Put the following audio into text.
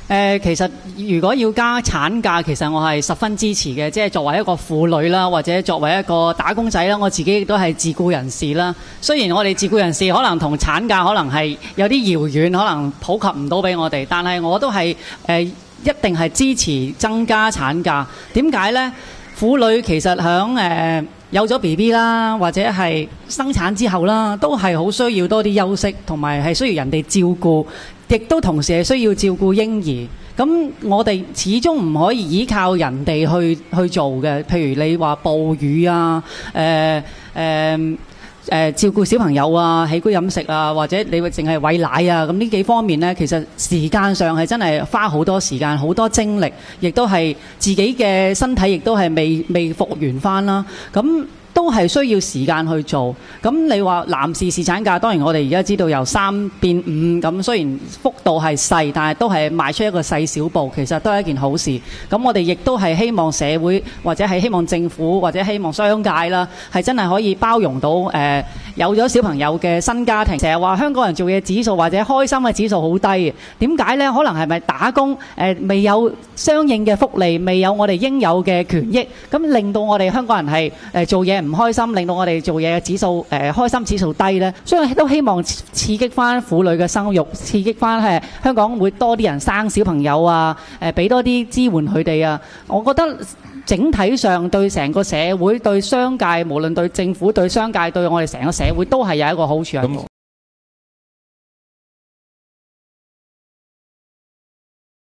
其實如果要加產假，其實我係十分支持嘅，即係作為一個婦女啦，或者作為一個打工仔啦，我自己亦都係自僱人士啦。雖然我哋自僱人士可能同產假可能係有啲遙遠，可能普及唔到俾我哋，但係我都係一定係支持增加產假。點解呢？婦女其實響有咗 BB 啦，或者係生產之後啦，都係好需要多啲休息，同埋係需要人哋照顧，亦都同時係需要照顧嬰兒。咁我哋始終唔可以依靠人哋去做嘅，譬如你話哺乳啊，照顧小朋友啊，起居飲食啊，或者你會淨係餵奶啊，咁呢幾方面呢，其實時間上係真係花好多時間、好多精力，亦都係自己嘅身體亦都係未復原返啦。咁都係需要時間去做。咁你話男士侍產假，當然我哋而家知道由3變5，咁雖然幅度係細，但係都係邁出一個細小步，其實都係一件好事。咁我哋亦都係希望社會或者係希望政府或者希望商界啦，係真係可以包容到有咗小朋友嘅新家庭。成日話香港人做嘢指數或者開心嘅指數好低，點解呢？可能係咪打工未有相應嘅福利，未有我哋應有嘅權益，咁令到我哋香港人係做嘢唔開心，令到我哋做嘢嘅指數開心指數低呢？所以都希望刺激翻婦女嘅生育，刺激翻香港會多啲人生小朋友啊，俾多啲支援佢哋啊。我覺得整體上對成個社會、對商界，無論對政府、對商界、對我哋成個社會都係有一個好處喺度。